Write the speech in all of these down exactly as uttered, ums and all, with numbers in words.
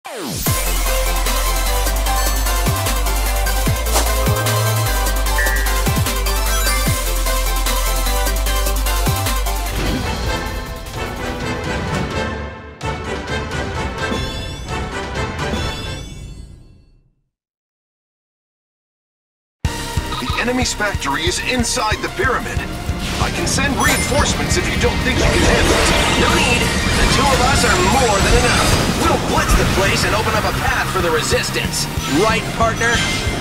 The enemy's factory is inside the pyramid. I can send reinforcements if you don't think you can handle it. No need. The two of us are more than enough. We'll blitz the place and open up a path for the resistance. Right, partner?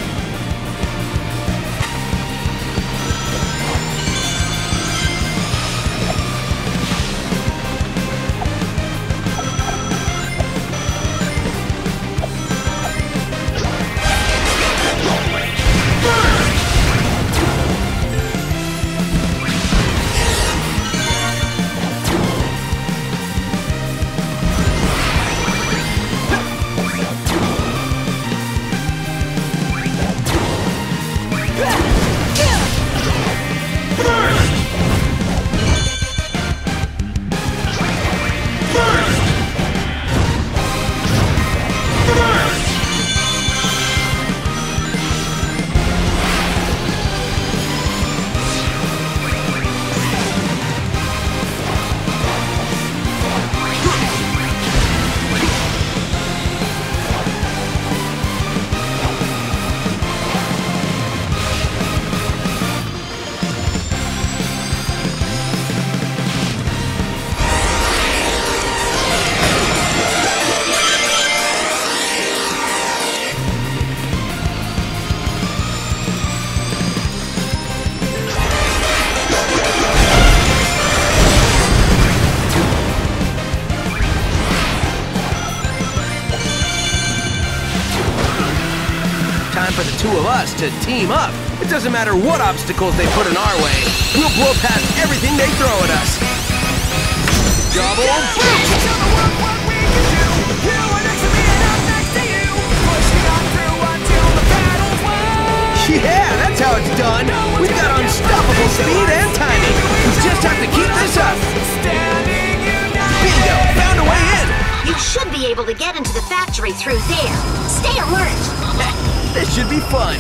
For the two of us to team up. It doesn't matter what obstacles they put in our way. We'll blow past everything they throw at us. Double boom! Show the world what we can do. You are next to me and I'm next to you. Pushing on through until the battle's won. Yeah, that's how it's done. We've got unstoppable speed and timing. We just have to keep this up. Standing united. Bingo! Found a way in. You should be able to get into the factory through there. Stay alert. This should be fun.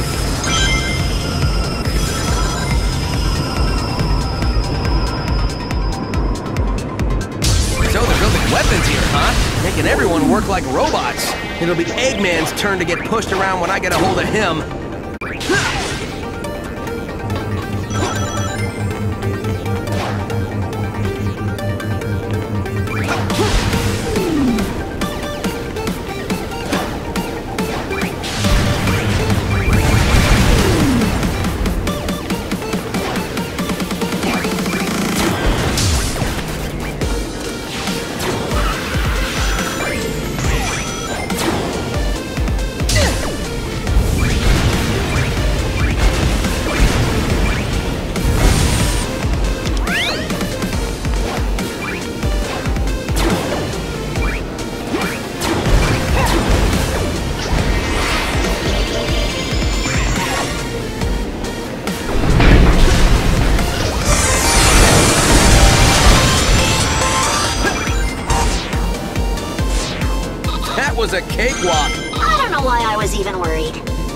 So they're building weapons here, huh? Making everyone work like robots. It'll be Eggman's turn to get pushed around when I get a hold of him. Was a cakewalk. I don't know why I was even worried.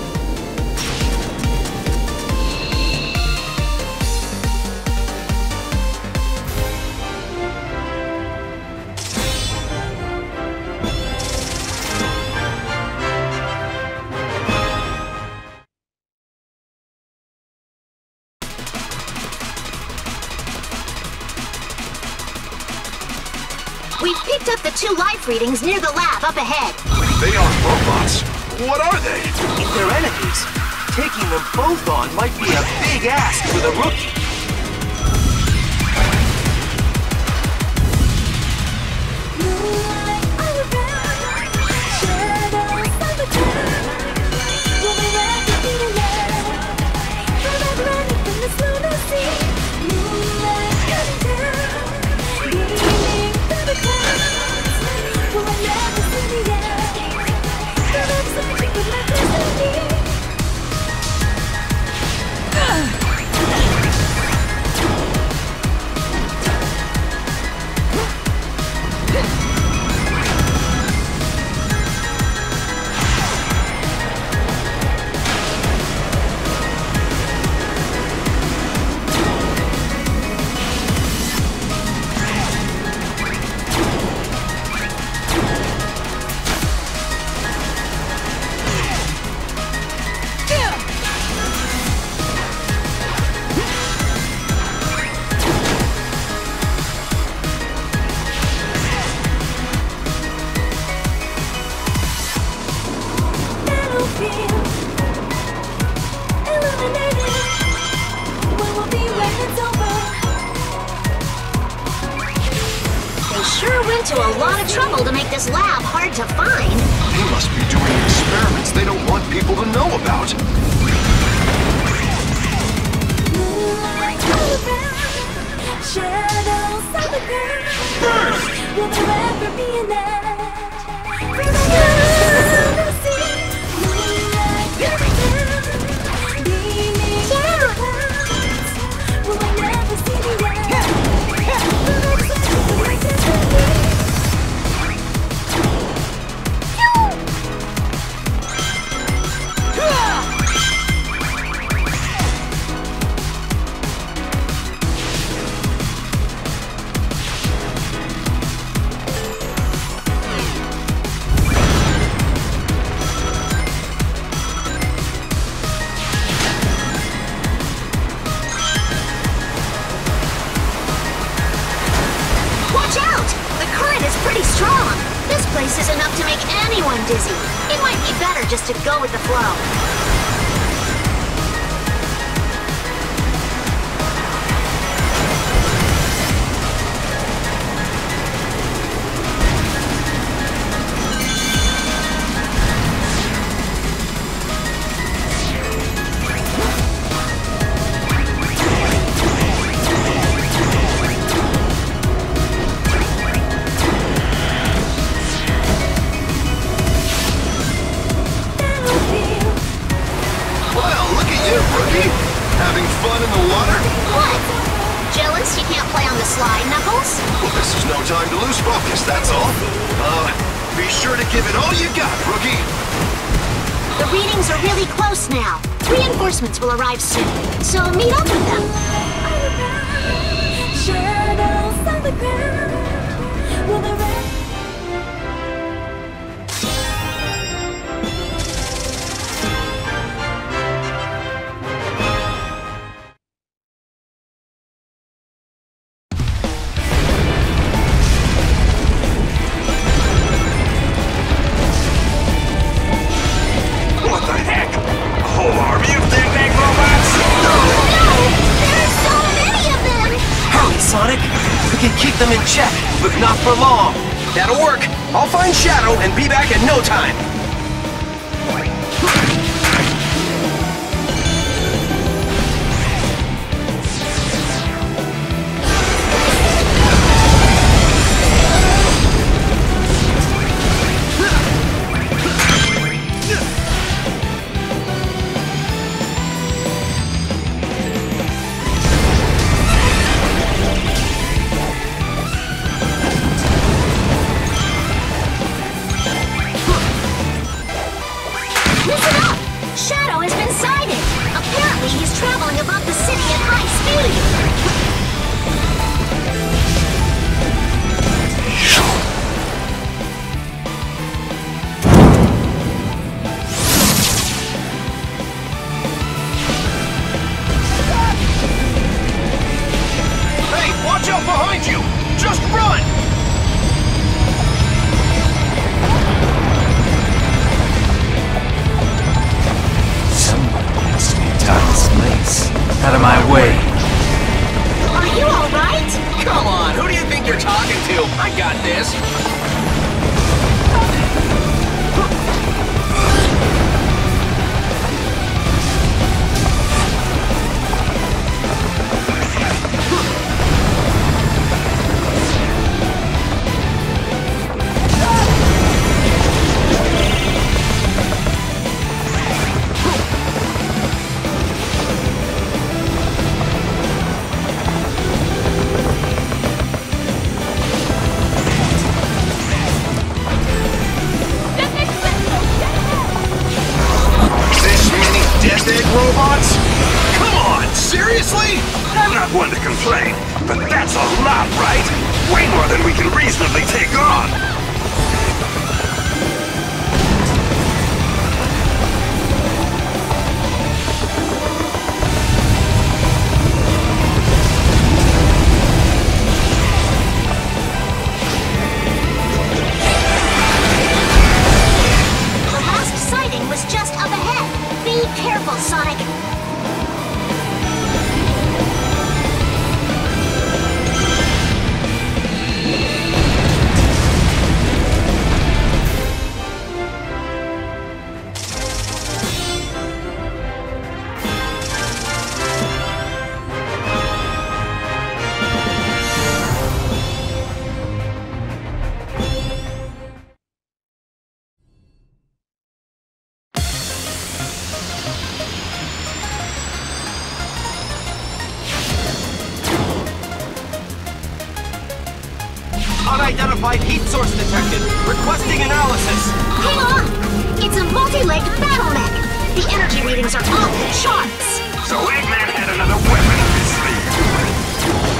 We've picked up the two life readings near the lab up ahead. They are robots. What are they? If they're enemies, taking them both on might be a big ask for the rookie. to a lot of trouble to make this lab hard to find. They must be doing experiments they don't want people to know about. Shadows of the ground. Burst! Will there ever be an end? From the sea, moonlight coming down. Beaming clouds. Will I never see the end? Will I exactly like this to be? Watch out! The current is pretty strong. This place is enough to make anyone dizzy. It might be better just to go with the flow. Well, look at you, rookie! Having fun in the water? What? Jealous you can't play on the slide, Knuckles? Well, this is no time to lose focus, that's all. Uh, be sure to give it all you got, rookie! The readings are really close now. Reinforcements will arrive soon, so meet up with them. Shadows on the ground. Will there ever What the heck? A whole army of Dag-Dag robots? No! There's so many of them! Hurry, Sonic! We can keep them in check, but not for long. That'll work. I'll find Shadow and be back in no time. Listen up! Shadow has been sighted! Apparently he's traveling above the city at high speed! Hey, watch out behind you! Just run! Somebody has to be Thomas Lace. Out of my way. Are you alright? Come on, who do you think you're talking to? I got this. This many Dag-Dag robots? Come on, seriously? I'm not one to complain, but that's a lot, right? Way more than we can reasonably take on. The last sighting was just up ahead. Be careful, Sonic. Unidentified heat source detected. Requesting analysis. Hang on! It's a multi-legged battle mech. The energy readings are off the charts. So Eggman had another weapon up his sleeve.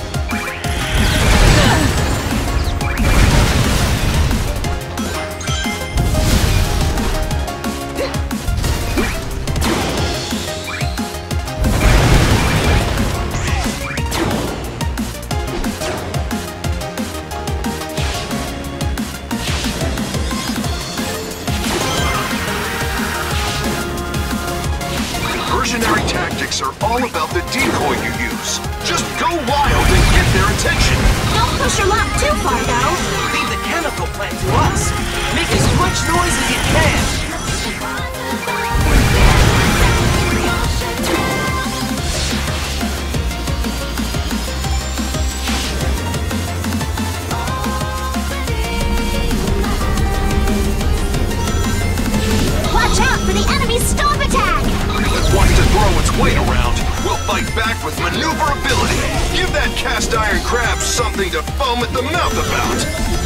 Diversionary tactics are all about the decoy you use. Just go wild and get their attention. Don't push your luck too far, though. Leave the chemical plant to us. Make as much noise as you can. Watch out for the enemy's stomp attack! If it wants to throw its weight around, we'll fight back with maneuverability. Give that cast iron crab something to foam at the mouth about.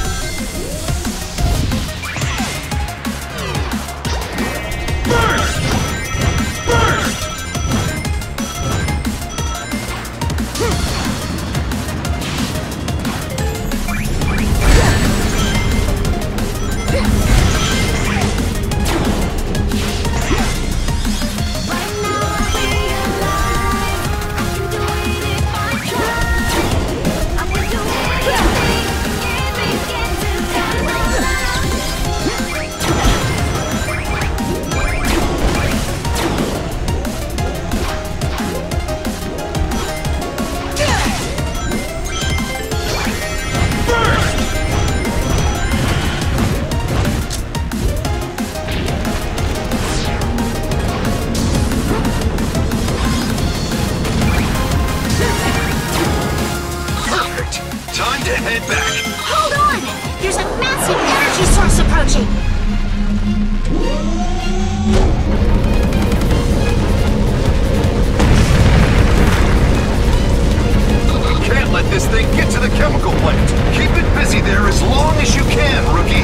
Head back. Hold on! There's a massive energy source approaching! You can't let this thing get to the chemical plant. Keep it busy there as long as you can, rookie.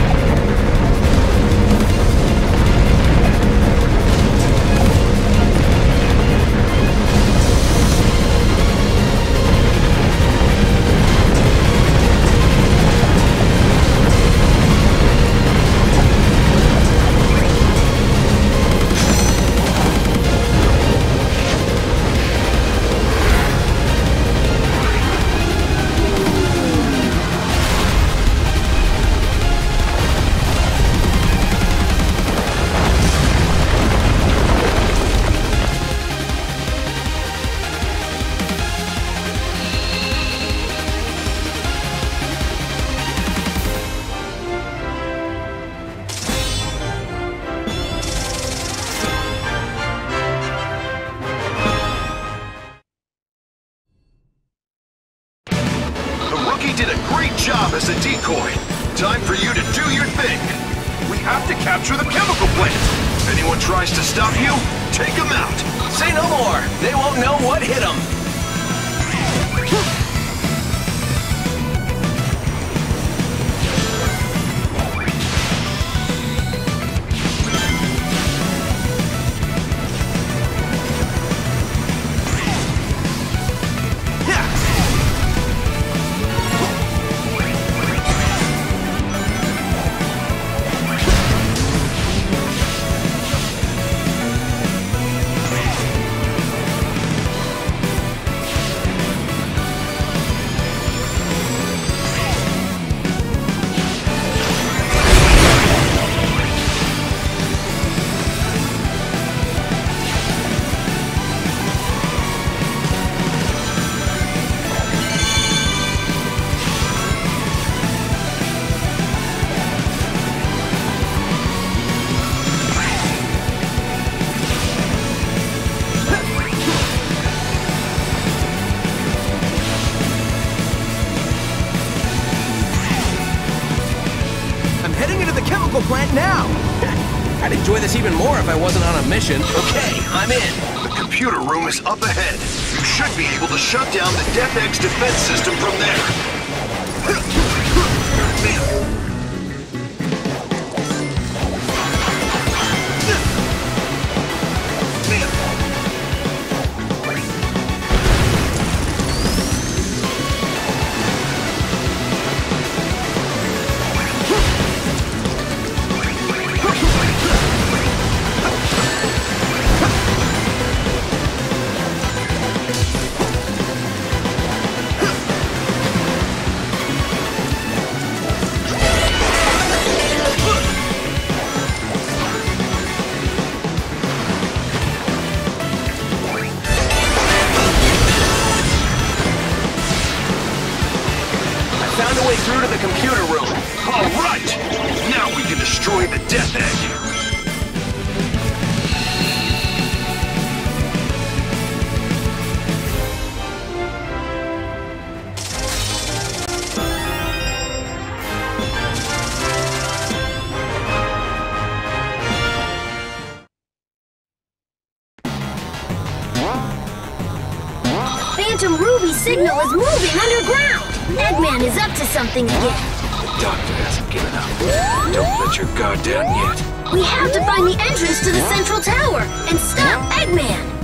Did a great job as a decoy. Time for you to do your thing. We have to capture the chemical plant. If anyone tries to stop you, take them out. Say no more. They won't know what hit them. Plant now. I'd enjoy this even more if I wasn't on a mission. Okay, I'm in. The computer room is up ahead. You should be able to shut down the DefEx defense system from there. Found a way through to the computer room. All right! Now we can destroy the Death Egg. Phantom Ruby signal is moving underground! Eggman is up to something again. The doctor hasn't given up. Don't let your guard down yet. We have to find the entrance to the central tower and stop Eggman!